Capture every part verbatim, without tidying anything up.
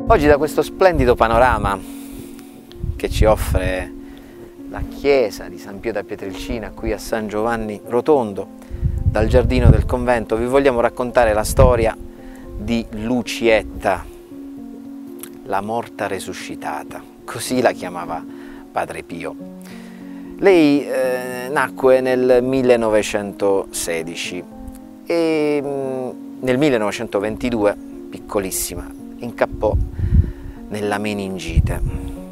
Oggi, da questo splendido panorama che ci offre la chiesa di San Pio da Pietrelcina qui a San Giovanni Rotondo, dal giardino del convento, vi vogliamo raccontare la storia di Lucietta, la morta resuscitata, così la chiamava Padre Pio. Lei eh, nacque nel millenovecentosedici e mh, nel millenovecentoventidue, piccolissima, incappò nella meningite.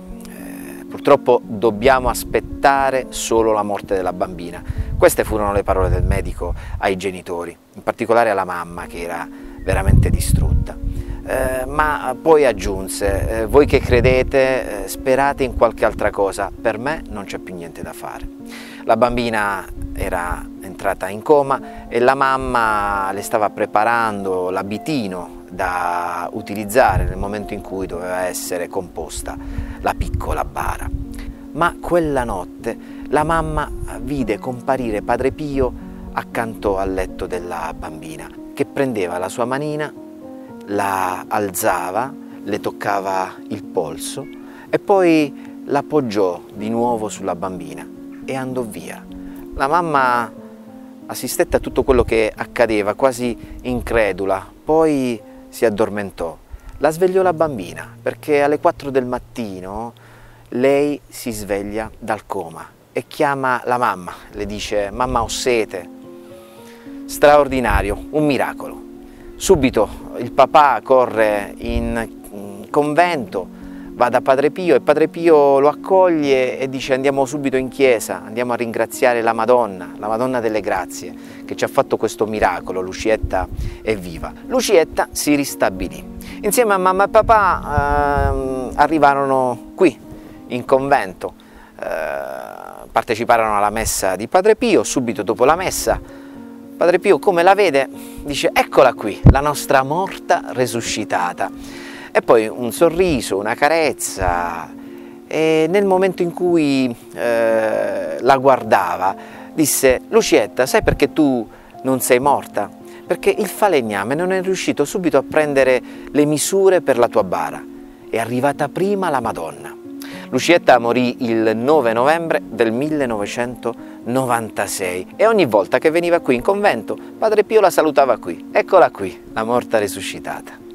Eh, purtroppo dobbiamo aspettare solo la morte della bambina. Queste furono le parole del medico ai genitori, in particolare alla mamma, che era veramente distrutta. Eh, ma poi aggiunse: eh, voi che credete, eh, sperate in qualche altra cosa, per me non c'è più niente da fare. La bambina era entrata in coma e la mamma le stava preparando l'abitino da utilizzare nel momento in cui doveva essere composta la piccola bara. Ma quella notte la mamma vide comparire Padre Pio accanto al letto della bambina, che prendeva la sua manina, la alzava, le toccava il polso e poi l'appoggiò di nuovo sulla bambina e andò via. La mamma assistette a tutto quello che accadeva, quasi incredula, poi si addormentò. La svegliò la bambina, perché alle quattro del mattino lei si sveglia dal coma e chiama la mamma, le dice: mamma, ho sete. Straordinario, un miracolo. Subito il papà corre in convento, va da Padre Pio e Padre Pio lo accoglie e dice: andiamo subito in chiesa, andiamo a ringraziare la Madonna, la Madonna delle Grazie, che ci ha fatto questo miracolo, Lucietta è viva. Lucietta si ristabilì. Insieme a mamma e papà eh, arrivarono qui, in convento, eh, parteciparono alla messa di Padre Pio. Subito dopo la messa, Padre Pio, come la vede, dice: eccola qui, la nostra morta resuscitata. E poi un sorriso, una carezza, e nel momento in cui eh, la guardava disse: Lucietta, sai perché tu non sei morta? Perché il falegname non è riuscito subito a prendere le misure per la tua bara. È arrivata prima la Madonna. Lucietta morì il nove novembre del millenovecentonovantasei e ogni volta che veniva qui in convento Padre Pio la salutava qui. Eccola qui, la morta resuscitata.